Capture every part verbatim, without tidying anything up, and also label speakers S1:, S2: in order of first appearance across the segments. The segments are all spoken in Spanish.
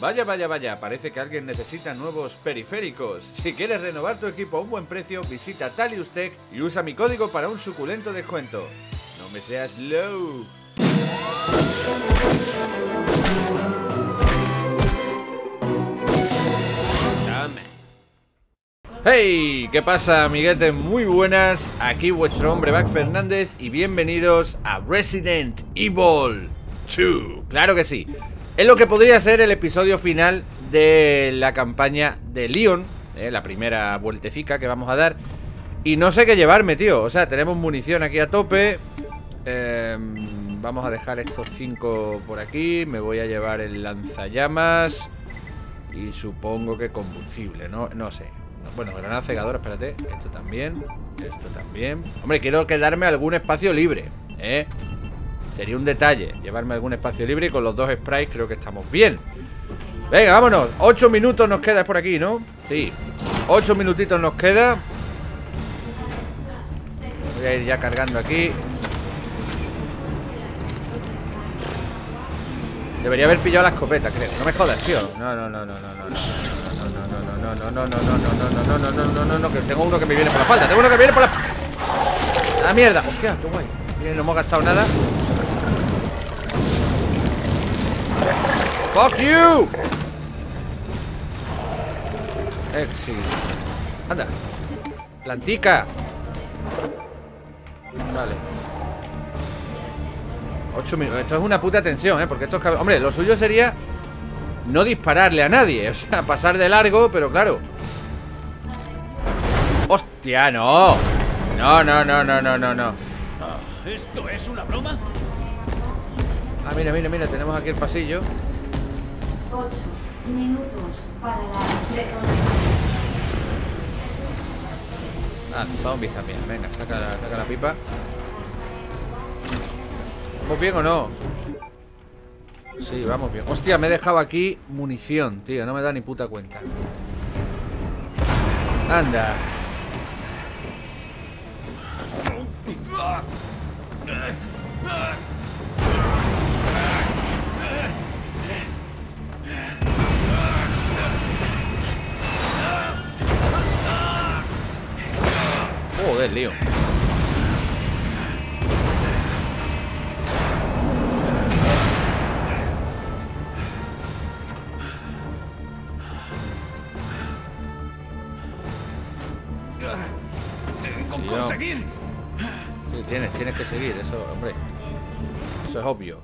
S1: Vaya, vaya, vaya, parece que alguien necesita nuevos periféricos. Si quieres renovar tu equipo a un buen precio, visita Talius Tech y usa mi código para un suculento descuento. No me seas low. Hey, ¿qué pasa, amiguetes? Muy buenas, aquí vuestro hombre Back Fernández y bienvenidos a Resident Evil dos. Claro que sí. Es lo que podría ser el episodio final de la campaña de Leon, eh, la primera vueltecica que vamos a dar. Y no sé qué llevarme, tío. O sea, tenemos munición aquí a tope. eh, Vamos a dejar estos cinco por aquí. Me voy a llevar el lanzallamas. Y supongo que combustible, no, no sé. Bueno, granada cegadora, espérate. Esto también, esto también. Hombre, quiero quedarme algún espacio libre, ¿eh? Sería un detalle llevarme algún espacio libre. Y con los dos sprays creo que estamos bien. Venga, vámonos. Ocho minutos nos queda por aquí, ¿no? Sí, ocho minutitos nos queda. Voy a ir ya cargando aquí. Debería haber pillado la escopeta, creo. No me jodas, tío. No, no, no, no, no, no, no. No, no, no, no, no, no, no, no, no, no, no, no, no, no, que tengo uno que me viene por la espalda. Tengo uno que me viene por la... ¡Ah, mierda! ¡Hostia, qué guay! Miren, no hemos gastado nada. ¡Fuck you! Exit. Anda. Plantica. Vale. Ocho minutos. Esto es una puta tensión, ¿eh? Porque estos... Hombre, lo suyo sería... no dispararle a nadie, o sea, pasar de largo, pero claro. ¡Hostia, no! No, no, no, no, no, no, no.
S2: ¿Esto es una broma?
S1: Ah, mira, mira, mira, tenemos aquí el pasillo.
S3: Ocho minutos para la detonación.
S1: Ah, zombies también, venga, saca la, saca la pipa. ¿Vamos bien o no? Sí, vamos bien. Hostia, me he dejado aquí munición, tío. No me da ni puta cuenta. Anda. Joder, lío.
S2: Tengo que conseguir.
S1: Sí, tienes, tienes que seguir, eso, hombre. Eso es obvio.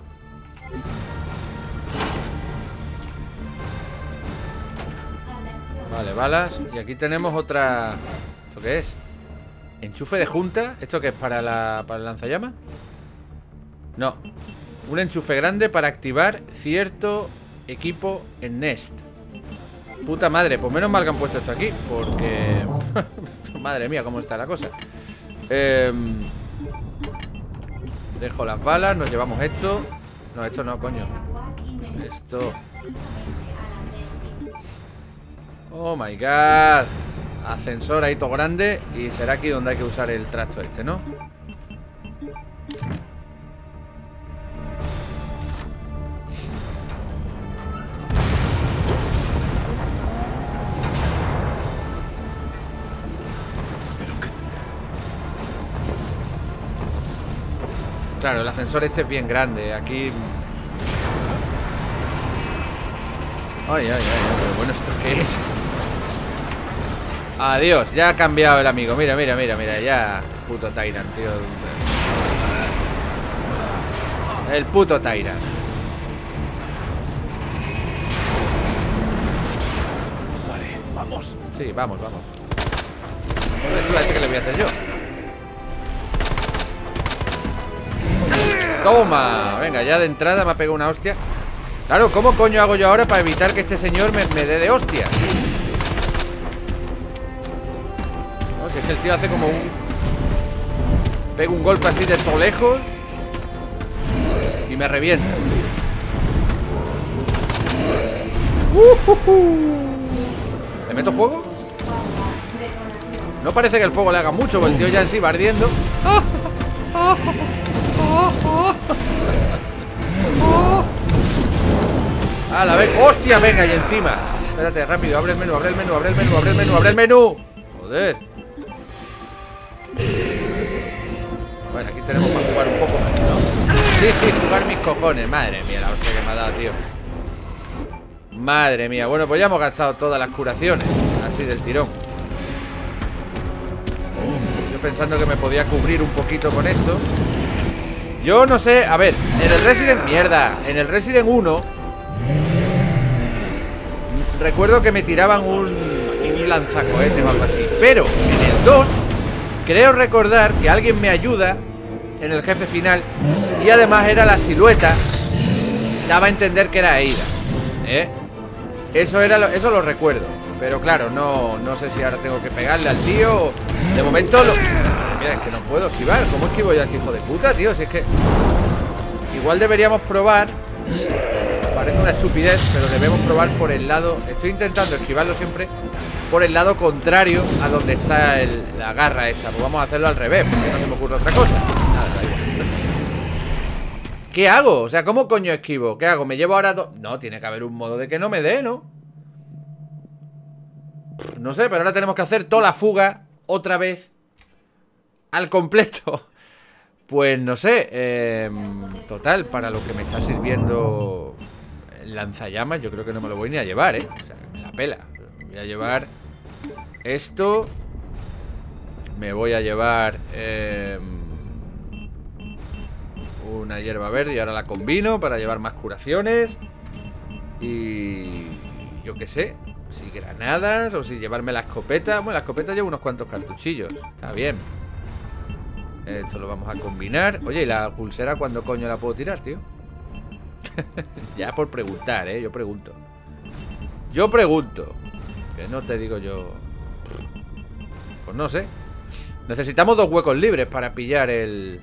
S1: Vale, balas. Y aquí tenemos otra... ¿Esto qué es? ¿Enchufe de junta? ¿Esto qué es? ¿Para, la, para el lanzallamas? No. Un enchufe grande para activar cierto equipo en Nest. Puta madre, pues menos mal que han puesto esto aquí. Porque... madre mía, cómo está la cosa. eh... Dejo las balas, nos llevamos esto. No, esto no, coño. Esto. Oh my god. Ascensor ahí todo grande. Y será aquí donde hay que usar el tracto este, ¿no? Claro, el ascensor este es bien grande. Aquí... Ay, ay, ay, pero bueno, ¿esto qué es? Adiós, ya ha cambiado el amigo. Mira, mira, mira, mira, ya. Puto Tyrant, tío. El puto Tyrant.
S2: Vale, vamos.
S1: Sí, vamos, vamos. Esto es que le voy a hacer yo. Toma, venga, ya de entrada me ha pegado una hostia. Claro, ¿cómo coño hago yo ahora para evitar que este señor me, me dé de hostia? No, si es que el tío hace como un... pega un golpe así de todo lejos y me revienta. uh, uh, uh. ¿Le meto fuego? No parece que el fuego le haga mucho, porque el tío ya en sí va ardiendo. ¡Ah! ¡Ah! ¡Ah! ¡Ah! ¡Ah! A la vez. ¡Hostia! Venga, y encima. Espérate, rápido. Abre el menú, abre el menú, abre el menú, abre el menú, abre el menú. Joder. Bueno, aquí tenemos para jugar un poco más, ¿no? Sí, sí, jugar mis cojones. Madre mía, la hostia que me ha dado, tío. Madre mía. Bueno, pues ya hemos gastado todas las curaciones. Así del tirón. Yo pensando que me podía cubrir un poquito con esto. Yo no sé, a ver, en el Resident... Mierda, en el Resident uno recuerdo que me tiraban un, un lanzacohetes o algo así. Pero en el dos creo recordar que alguien me ayuda en el jefe final. Y además era la silueta. Daba a entender que era Ada, ¿eh? Eso, era lo, eso lo recuerdo. Pero claro, no, no sé si ahora tengo que pegarle al tío. De momento lo... Mira, es que no puedo esquivar. ¿Cómo esquivo yo a este hijo de puta, tío? Si es que... Igual deberíamos probar. Parece una estupidez, pero debemos probar por el lado... Estoy intentando esquivarlo siempre por el lado contrario a donde está el, la garra esta. Pues vamos a hacerlo al revés, porque no se me ocurre otra cosa. Nada, da igual. ¿Qué hago? O sea, ¿cómo coño esquivo? ¿Qué hago? ¿Me llevo ahora dos? No, tiene que haber un modo de que no me dé, ¿no? No sé, pero ahora tenemos que hacer toda la fuga otra vez al completo. Pues no sé, eh, total, para lo que me está sirviendo el lanzallamas, yo creo que no me lo voy ni a llevar, ¿eh? O sea, me la pela. Voy a llevar esto. Me voy a llevar eh, una hierba verde y ahora la combino para llevar más curaciones. Y yo qué sé, si granadas o si llevarme la escopeta. Bueno, la escopeta lleva unos cuantos cartuchillos. Está bien. Esto lo vamos a combinar. Oye, ¿y la pulsera cuándo coño la puedo tirar, tío? Ya por preguntar, ¿eh? Yo pregunto. Yo pregunto. Que no te digo yo. Pues no sé. Necesitamos dos huecos libres para pillar el...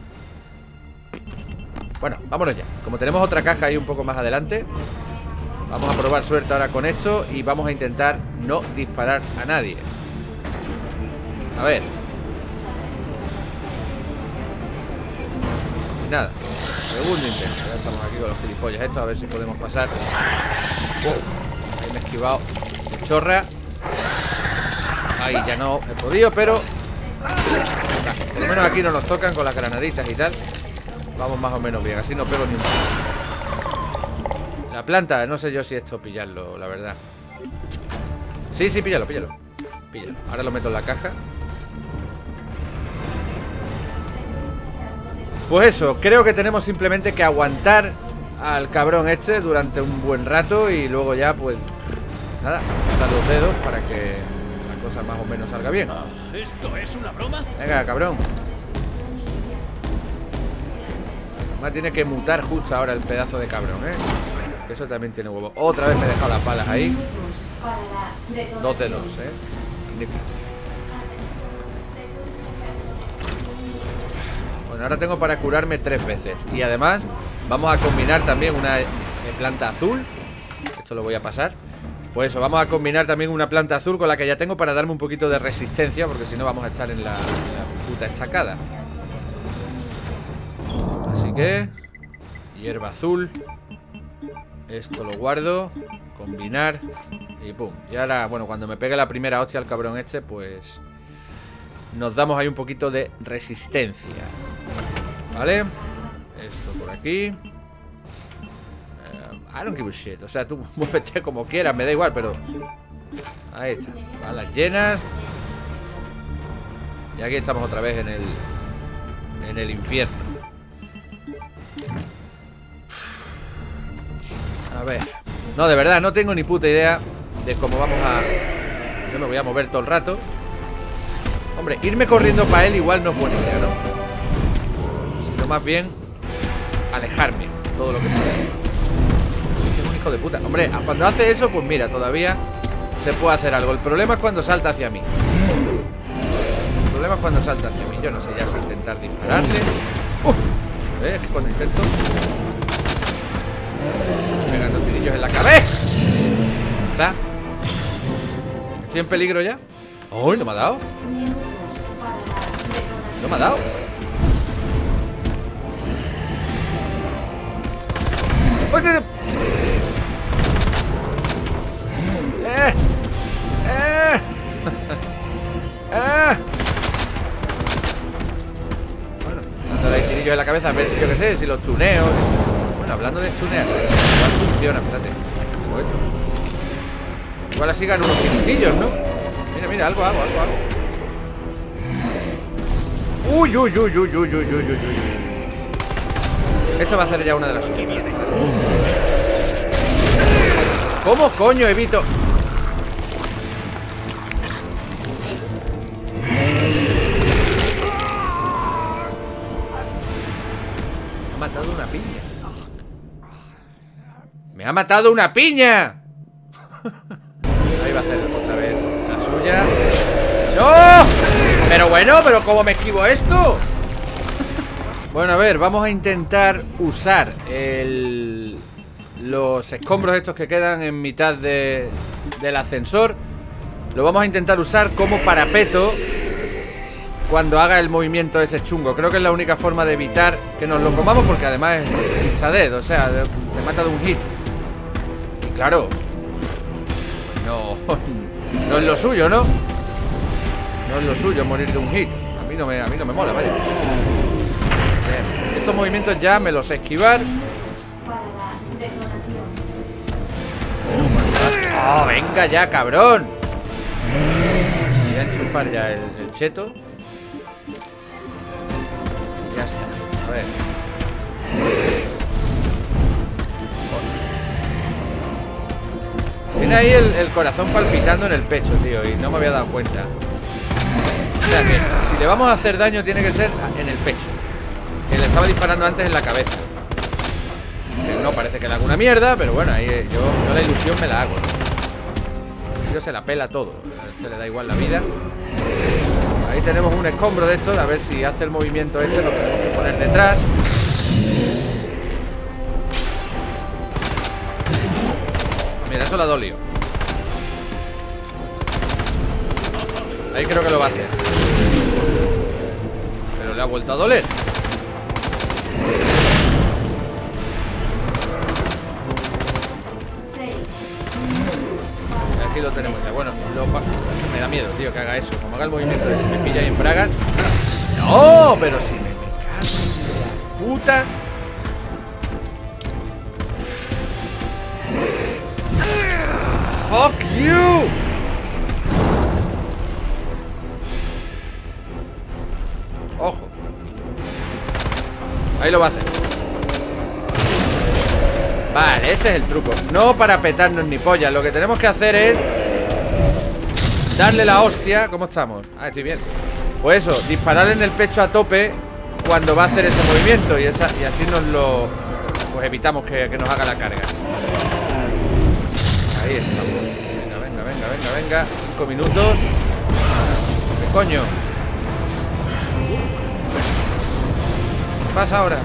S1: Bueno, vámonos ya. Como tenemos otra caja ahí un poco más adelante, vamos a probar suerte ahora con esto y vamos a intentar no disparar a nadie. A ver. Nada, segundo intento. Ya estamos aquí con los gilipollas estos. A ver si podemos pasar. Uf, ahí me he esquivado de chorra. Ahí ya no he podido, pero nah, por lo menos aquí no nos tocan con las granaditas y tal. Vamos más o menos bien, así no pego ni un tiro. La planta, no sé yo si esto pillarlo, la verdad. Sí, sí, píllalo, píllalo, píllalo. Ahora lo meto en la caja. Pues eso, creo que tenemos simplemente que aguantar al cabrón este durante un buen rato y luego ya, pues, nada, dar los dedos para que la cosa más o menos salga bien.
S2: ¿Esto es una broma?
S1: Venga, cabrón. Además tiene que mutar justo ahora el pedazo de cabrón, ¿eh? Que eso también tiene huevo. Otra vez me he dejado las balas ahí. Dos de dos, ¿eh? Magnífico. Bueno, ahora tengo para curarme tres veces. Y además vamos a combinar también una planta azul. Esto lo voy a pasar. Pues eso, vamos a combinar también una planta azul con la que ya tengo para darme un poquito de resistencia, porque si no vamos a estar en la, en la puta estacada. Así que hierba azul. Esto lo guardo. Combinar. Y pum. Y ahora, bueno, cuando me pegue la primera hostia al cabrón este, pues nos damos ahí un poquito de resistencia. Vale. Esto por aquí. uh, I don't give a shit. O sea, tú muévete como quieras, me da igual, pero ahí está. Balas llenas. Y aquí estamos otra vez en el En el infierno. A ver. No, de verdad, no tengo ni puta idea de cómo vamos a... Yo me voy a mover todo el rato. Hombre, irme corriendo para él igual no es buena idea, ¿no? Sino más bien alejarme todo lo que pueda. Es un hijo de puta. Hombre, cuando hace eso, pues mira, todavía se puede hacer algo. El problema es cuando salta hacia mí. El problema es cuando salta hacia mí. Yo no sé ya si intentar dispararle. Uf, ¿ves? Que cuando intento pegando tirillos en la cabeza. ¿Está? ¿Estoy en peligro ya? ¡Uy! ¿No me ha dado? ¿No me ha dado? en la cabeza a ver si yo qué sé, si los tuneo. Bueno, hablando de tunear, igual funciona, espérate. Tengo esto. Igual así gano unos minutillos, ¿no? Mira, mira, algo hago, algo hago. Uy, uy, uy, uy, uy, uy, uy, uy, uy. Esto va a ser ya una de las que viene. ¿Cómo coño evito? Me ha matado una piña. ¡Me ha matado una piña! Ahí va a hacer otra vez la suya. ¡No! Pero bueno, pero ¿cómo me esquivo esto? Bueno, a ver, vamos a intentar usar el... los escombros estos que quedan en mitad de... del ascensor. Lo vamos a intentar usar como parapeto cuando haga el movimiento ese chungo. Creo que es la única forma de evitar que nos lo comamos, porque además es insta-dead, o sea, te mata de un hit. Y claro, no, no es lo suyo, ¿no? No es lo suyo morir de un hit. A mí no me, a mí no me mola, vaya. Bien. Estos movimientos ya me los sé esquivar. ¡Oh, venga ya, cabrón! Voy a enchufar ya el, el cheto. Y ya está. A ver. Tiene ahí el, el corazón palpitando en el pecho, tío, y no me había dado cuenta. O sea que si le vamos a hacer daño tiene que ser en el pecho. Que le estaba disparando antes en la cabeza. Que no parece que le haga una mierda, pero bueno, ahí yo, yo la ilusión me la hago, ¿no? Yo se la pela todo. A este le da igual la vida. Ahí tenemos un escombro de estos. A ver si hace el movimiento este. Lo tenemos que poner detrás. Mira, eso la dolió. Ahí creo que lo va a hacer. Pero le ha vuelto a doler. Aquí lo tenemos ya. Bueno, lo me da miedo, tío, que haga eso. Como haga el movimiento de si me pilla ahí en bragas. ¡No! Pero si me, me cago en la puta. ¡Fuck you! Ojo. Ahí lo va a hacer. Vale, ese es el truco. No para petarnos ni pollas. Lo que tenemos que hacer es darle la hostia. ¿Cómo estamos? Ah, estoy bien. Pues eso, dispararle en el pecho a tope cuando va a hacer ese movimiento. Y, esa, y así nos lo... pues evitamos que, que nos haga la carga. Ahí estamos. Venga, venga, venga, venga, venga. Cinco minutos. ¿Qué coño? ¿Qué pasa ahora?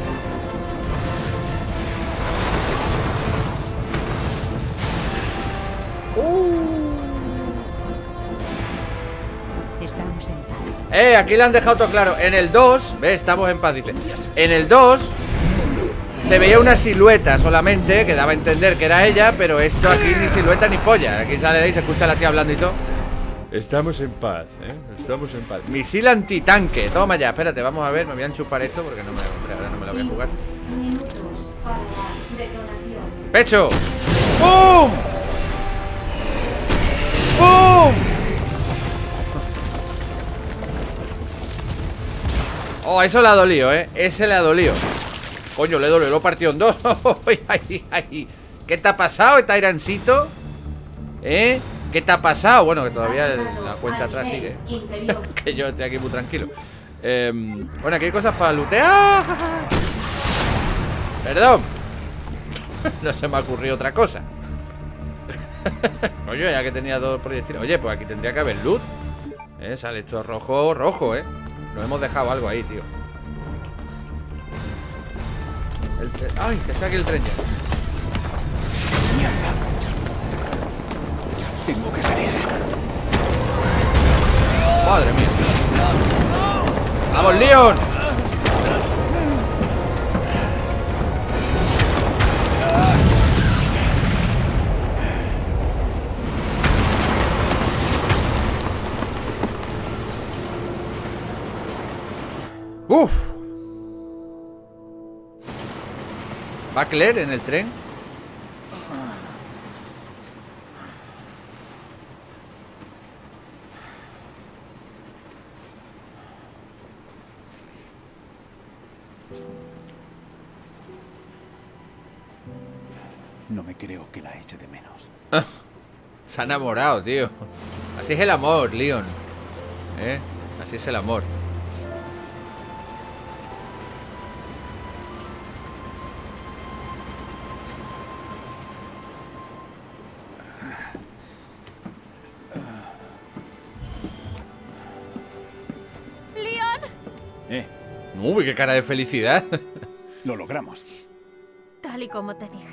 S4: Estamos en paz.
S1: Eh, aquí le han dejado todo claro. En el dos, ve, estamos en paz, dice. En el dos se veía una silueta solamente, que daba a entender que era ella, pero esto aquí ni silueta ni polla. Aquí sale de ahí, se escucha a la tía hablando y todo. Estamos en paz, ¿eh? Estamos en paz. Misil antitanque. Toma ya, espérate, vamos a ver. Me voy a enchufar esto porque no me, hombre, ahora no me la voy a jugar.
S3: Minutos para la detonación.
S1: ¡Pecho! ¡Bum! ¡Bum! Oh, eso le ha dolido, ¿eh? Ese le ha dolido. Coño, le dolió, lo he partido en dos. ay, ay. ¿Qué te ha pasado, Tyrancito? ¿Eh? ¿Qué te ha pasado? Bueno, que todavía la cuenta atrás sigue. Que yo estoy aquí muy tranquilo. eh, Bueno, aquí hay cosas para lootear. Perdón. No se me ha ocurrido otra cosa. Coño, ya que tenía dos proyectiles. Oye, pues aquí tendría que haber loot. eh, Sale esto rojo, rojo, eh. Nos hemos dejado algo ahí, tío. El tren. ¡Ay! Que está aquí el tren ya.
S2: Mierda. Tengo que salir.
S1: Madre mía. ¡Vamos, Leon! ¡Uf! ¿Va Claire en el tren?
S2: No me creo que la eche de menos.
S1: Se ha enamorado, tío. Así es el amor, Leon. ¿Eh? Así es el amor.
S4: ¡Leon!
S2: Eh,
S1: Uy, qué cara de felicidad.
S2: lo logramos.
S4: Tal y como te dije.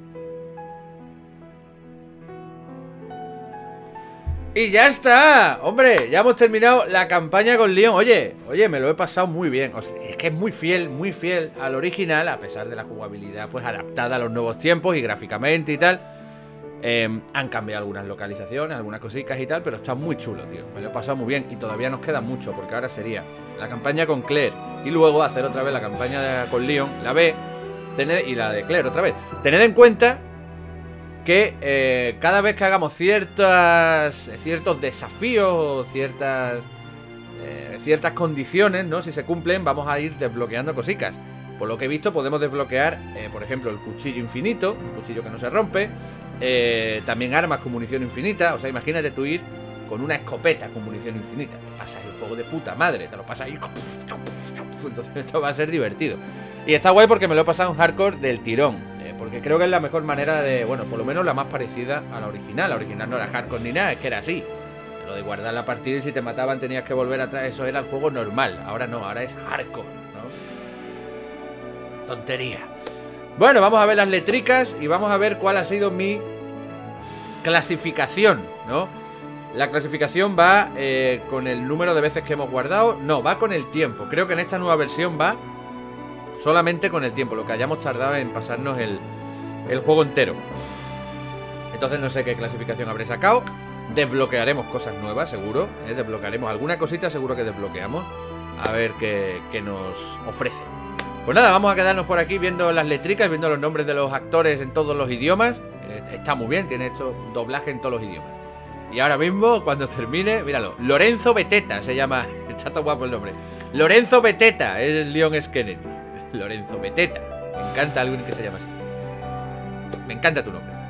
S1: Y ya está. Hombre, ya hemos terminado la campaña con Leon. Oye, oye, me lo he pasado muy bien. O sea, es que es muy fiel, muy fiel al original, a pesar de la jugabilidad pues adaptada a los nuevos tiempos y gráficamente y tal. Eh, han cambiado algunas localizaciones, algunas cositas y tal, pero está muy chulo, tío. Me lo he pasado muy bien y todavía nos queda mucho, porque ahora sería la campaña con Claire y luego hacer otra vez la campaña de, con Leon, la B, tened, y la de Claire otra vez. Tened en cuenta que eh, cada vez que hagamos ciertas ciertos desafíos o ciertas eh, ciertas condiciones, ¿no? Si se cumplen, vamos a ir desbloqueando cositas. Por lo que he visto, podemos desbloquear, eh, por ejemplo, el cuchillo infinito, un cuchillo que no se rompe. Eh, también armas con munición infinita. O sea, imagínate tú ir con una escopeta con munición infinita. Te pasas el juego de puta madre. Te lo pasas ahí. Entonces esto va a ser divertido. Y está guay porque me lo he pasado en hardcore del tirón. Eh, porque creo que es la mejor manera de... Bueno, por lo menos la más parecida a la original. La original no era hardcore ni nada, es que era así. Lo de guardar la partida y si te mataban tenías que volver atrás. Eso era el juego normal. Ahora no, ahora es hardcore, ¿no? Tontería. Bueno, vamos a ver las letricas y vamos a ver cuál ha sido mi clasificación, ¿no? La clasificación va eh, con el número de veces que hemos guardado. No, va con el tiempo. Creo que en esta nueva versión va solamente con el tiempo, lo que hayamos tardado en pasarnos el, el juego entero. Entonces no sé qué clasificación habré sacado. Desbloquearemos cosas nuevas, seguro, ¿eh? Desbloquearemos alguna cosita, seguro que desbloqueamos. A ver qué, qué nos ofrece. Pues nada, vamos a quedarnos por aquí viendo las letricas, viendo los nombres de los actores en todos los idiomas. Está muy bien, tiene hecho doblaje en todos los idiomas. Y ahora mismo, cuando termine, míralo, Lorenzo Beteta se llama, está todo guapo el nombre. Lorenzo Beteta, es el Leon S. Kennedy. Lorenzo Beteta, me encanta alguien que se llama así. Me encanta tu nombre.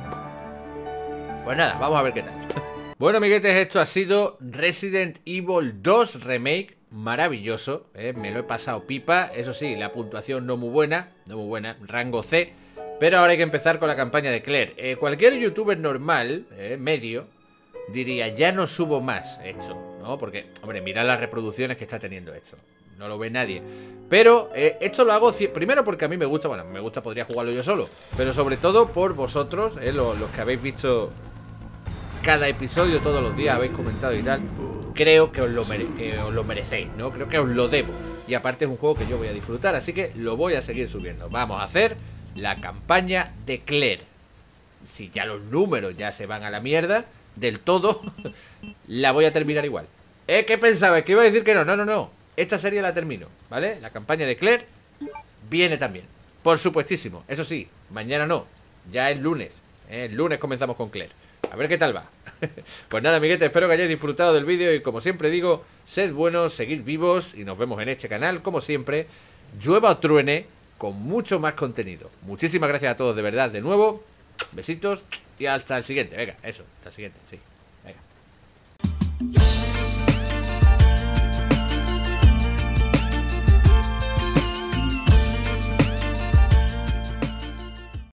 S1: Pues nada, vamos a ver qué tal. Bueno, amiguetes, esto ha sido Resident Evil dos Remake. Maravilloso, ¿eh? Me lo he pasado pipa. Eso sí, la puntuación no muy buena, no muy buena, rango C. Pero ahora hay que empezar con la campaña de Claire. eh, Cualquier youtuber normal, eh, medio, diría, ya no subo más esto, ¿no? Porque, hombre, mirad las reproducciones que está teniendo esto. No lo ve nadie. Pero eh, esto lo hago primero porque a mí me gusta. Bueno, me gusta, podría jugarlo yo solo. Pero sobre todo por vosotros, eh, los, los que habéis visto cada episodio todos los días, habéis comentado y tal. Creo que os, lo mere que os lo merecéis, ¿no? Creo que os lo debo. Y aparte es un juego que yo voy a disfrutar, así que lo voy a seguir subiendo. Vamos a hacer la campaña de Claire. Si ya los números ya se van a la mierda del todo, la voy a terminar igual. ¿Eh? ¿Qué pensabas? ¿Que iba a decir que no? No, no, no. Esta serie la termino, ¿vale? La campaña de Claire viene también. Por supuestísimo. Eso sí, mañana no. Ya es lunes. ¿eh? El lunes comenzamos con Claire. A ver qué tal va. Pues nada, amiguetes, espero que hayáis disfrutado del vídeo. Y como siempre digo, sed buenos, seguid vivos. Y nos vemos en este canal, como siempre, llueva o truene, con mucho más contenido. Muchísimas gracias a todos, de verdad, de nuevo. Besitos y hasta el siguiente. Venga, eso, hasta el siguiente, sí. Venga.